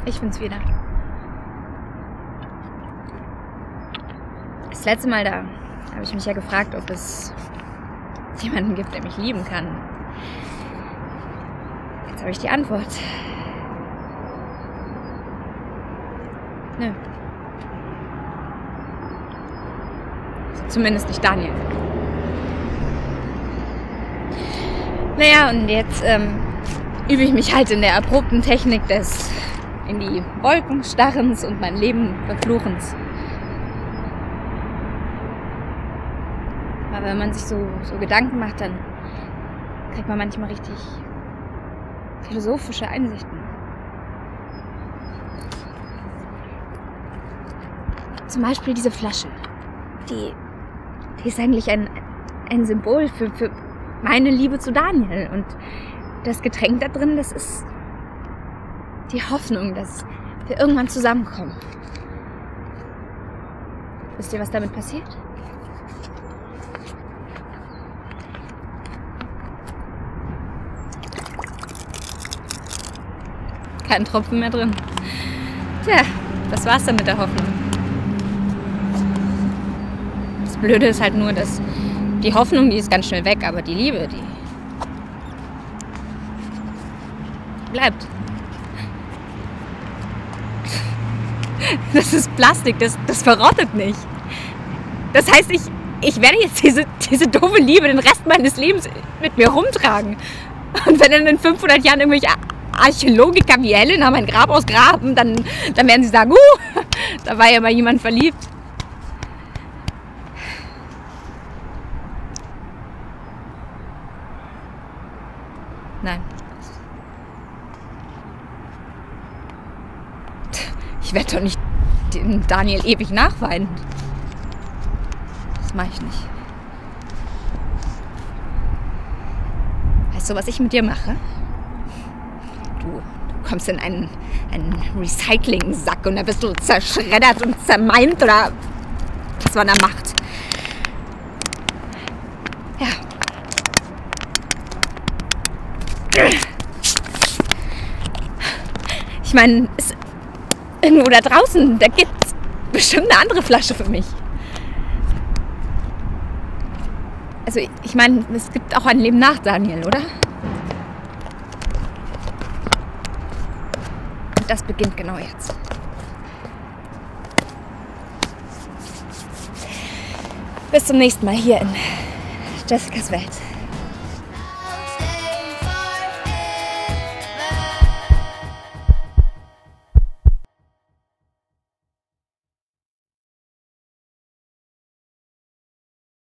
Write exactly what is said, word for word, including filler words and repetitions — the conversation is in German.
Ich bin's wieder. Das letzte Mal da habe ich mich ja gefragt, ob es jemanden gibt, der mich lieben kann. Jetzt habe ich die Antwort. Nö. Zumindest nicht Daniel. Naja, und jetzt ähm, übe ich mich halt in der erprobten Technik des in die Wolken starrens und mein Leben verfluchens. Aber wenn man sich so, so Gedanken macht, dann kriegt man manchmal richtig philosophische Einsichten. Zum Beispiel diese Flasche. Die, die ist eigentlich ein, ein Symbol für, für meine Liebe zu Daniel. Und das Getränk da drin, das ist die Hoffnung, dass wir irgendwann zusammenkommen. Wisst ihr, was damit passiert? Kein Tropfen mehr drin. Tja, das war's dann mit der Hoffnung. Das Blöde ist halt nur, dass die Hoffnung, die ist ganz schnell weg, aber die Liebe, die bleibt. Das ist Plastik, das, das verrottet nicht. Das heißt, ich, ich werde jetzt diese, diese doofe Liebe den Rest meines Lebens mit mir rumtragen. Und wenn dann in fünfhundert Jahren irgendwelche Archäologiker wie Helena mein Grab ausgraben, dann, dann werden sie sagen, uh, da war ja mal jemand verliebt. Nein. Ich werde doch nicht den Daniel ewig nachweinen. Das mache ich nicht. Weißt du, was ich mit dir mache? Du, du kommst in einen, einen Recycling-Sack und da bist du zerschreddert und zermeint oder was man da macht. Ja. Ich meine, es irgendwo da draußen, da gibt's bestimmt eine andere Flasche für mich. Also ich meine, es gibt auch ein Leben nach Daniel, oder? Und das beginnt genau jetzt. Bis zum nächsten Mal hier in Jessicas Welt.